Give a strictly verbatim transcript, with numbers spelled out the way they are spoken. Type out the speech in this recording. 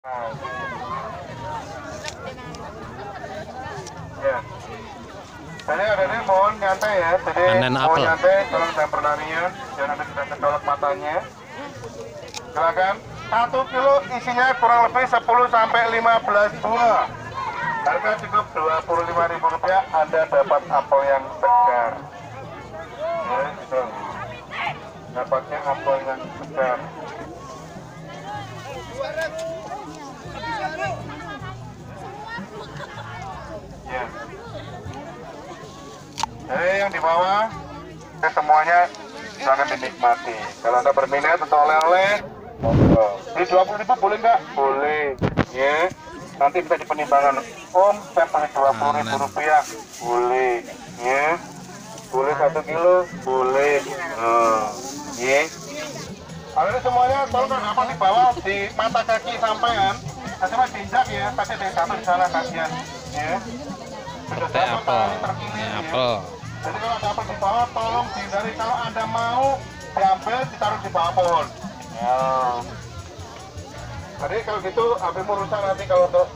Ya. Jadi ada ini mohon nyantai ya. Jadi Panen mohon apel. nyantai, tolong jangan berlarian, jangan ada tidak kedolok matanya. Silakan. Satu kilo isinya kurang lebih sepuluh sampai lima belas buah. Harga cukup dua puluh lima ribu rupiah. Anda dapat apel yang segar. Ya, gitu. Dapatnya apel yang segar. Ya. Jadi yang di bawah semuanya silakan dinikmati. Kalau Anda berminat untuk oleh-oleh, monggo. Di dua puluh ribu boleh nggak? Boleh. Ya. Nanti bisa dipertimbangkan. Om, saya pakai dua puluh ribu rupiah. Boleh. Ya. Boleh satu kilo? Boleh. Oh. Ya. Kalau ini semuanya tolong apa di bawah di mata kaki sampean. Nanti mas diinjak ya, pasti ada yang jatuh di sana kasihan. Ya. Seperti apel. Ini apel. Jadi kalau ada apel di bawah, tolong dihindari. Kalau Anda mau diambil, ditaruh di bawah pohon. Ya. Jadi kalau gitu, apelmu rusak nanti kalau untuk